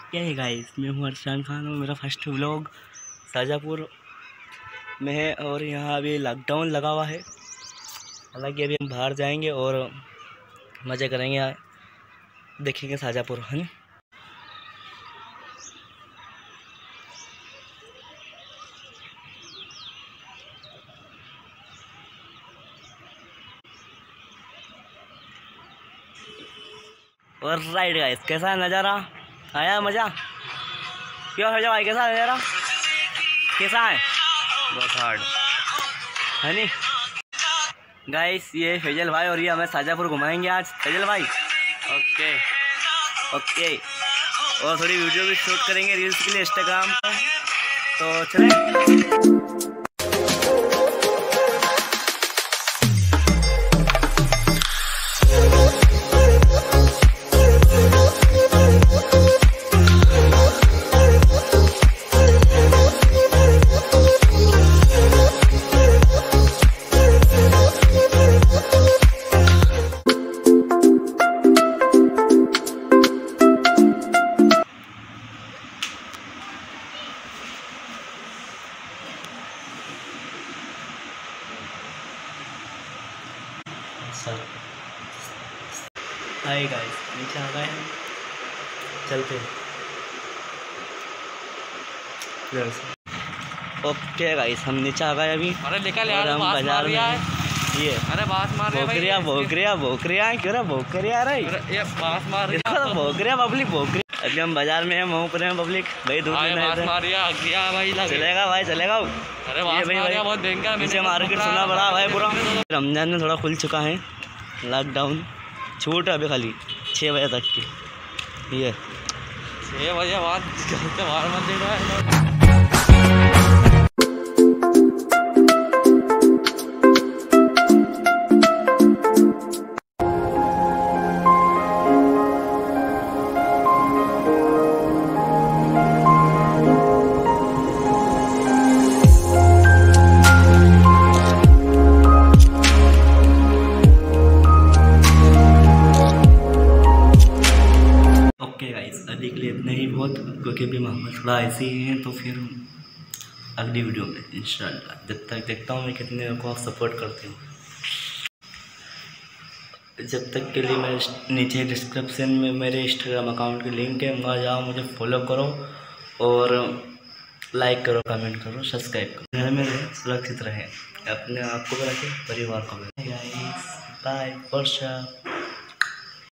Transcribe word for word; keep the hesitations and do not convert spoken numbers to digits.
क्या है गाइस, मैं हूँ अरसान खान और मेरा फर्स्ट व्लॉग शाहजहाँपुर में है। और यहाँ अभी लॉकडाउन लगा हुआ है। हालांकि अभी हम बाहर जाएंगे और मज़े करेंगे, यहाँ देखेंगे शाहजहाँपुर, है ना। और राइट गाइस, कैसा नज़ारा आया, मज़ा क्यों है भाई, कैसा नज़ारा कैसा है, बहुत हार्ड है नी गाइस। ये फैजल भाई और ये हमें शाहजहाँपुर घुमाएंगे आज, फैजल भाई। ओके ओके, और थोड़ी वीडियो भी शूट करेंगे रील्स के लिए इंस्टाग्राम पर, तो चलें। हाय गाइस, नीचे आ गए हैं, चलते हैं। ओके गाइस, हम नीचे आ गए अभी। अरे निकल यार, हम बाजार में है। ये अरे बात मार रहे भोकरिया भोकरिया भोकरिया क्यों रहा भोकरिया रहा है, ये बात मार रही है भोकरिया पब्लिक भोकरिया। अभी हम बाजार में हैं, वहाँ पर हैं पब्लिक भाई, दूर में बात मार रही है भाई, चलेगा भाई चलेगा। अरे बात मार रही है बहुत भयंकर, नीचे मार्केट सुना बड़ा भाई पूरा। रमजान में थोड़ा खुल चुका है, लॉकडाउन छूट है अभी खाली छः बजे तक की। ये छः बजे बाद घर से बाहर मत देना है। अभी के लिए इतना ही बहुत, क्योंकि अभी माहौल थोड़ा ऐसे ही है। तो फिर अगली वीडियो में इंशाल्लाह, जब तक देखता हूँ मैं कितने को आप सपोर्ट करते हो। जब तक के लिए मैं नीचे डिस्क्रिप्शन में मेरे इंस्टाग्राम अकाउंट की लिंक है, वहाँ जाओ, मुझे फॉलो करो और लाइक करो, कमेंट करो, सब्सक्राइब करो। घर में रहे, सुरक्षित रहे, अपने आप को भी रखें, परिवार को भी। बाय, वर्षा।